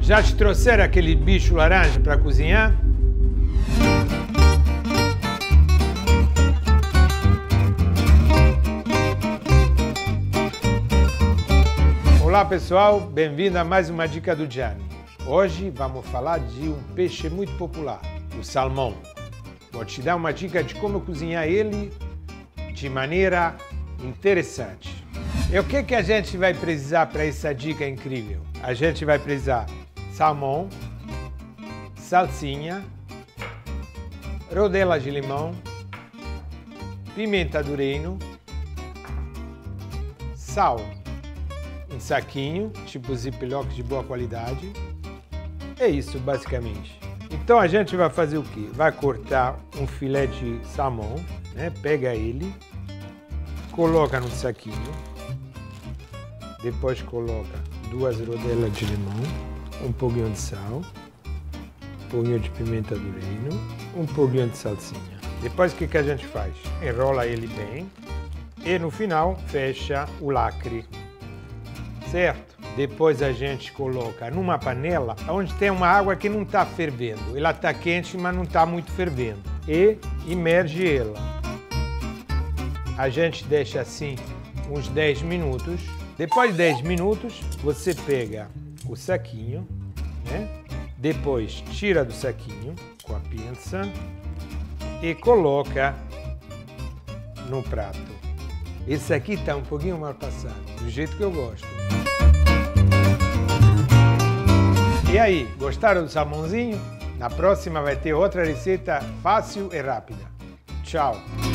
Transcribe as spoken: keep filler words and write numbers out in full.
Já te trouxeram aquele bicho laranja para cozinhar? Olá pessoal, bem-vindo a mais uma dica do Gianni. Hoje vamos falar de um peixe muito popular, o salmão. Vou te dar uma dica de como cozinhar ele de maneira interessante. E o que, que a gente vai precisar para essa dica incrível? A gente vai precisar salmão, salsinha, rodela de limão, pimenta do reino, sal, um saquinho, tipo ziploc de boa qualidade. É isso, basicamente. Então a gente vai fazer o quê? Vai cortar um filé de salmão, né? Pega ele, coloca no saquinho, depois coloca duas rodelas de limão, um pouquinho de sal, um pouquinho de pimenta do reino, um pouquinho de salsinha. Depois o que, que a gente faz? Enrola ele bem e no final fecha o lacre, certo? Depois a gente coloca numa panela onde tem uma água que não está fervendo. Ela está quente, mas não está muito fervendo. E imerge ela. A gente deixa assim uns dez minutos. Depois de dez minutos, você pega o saquinho, né? Depois tira do saquinho com a pinça e coloca no prato. Esse aqui está um pouquinho mal passado, do jeito que eu gosto. E aí, gostaram do salmãozinho? Na próxima vai ter outra receita fácil e rápida. Tchau!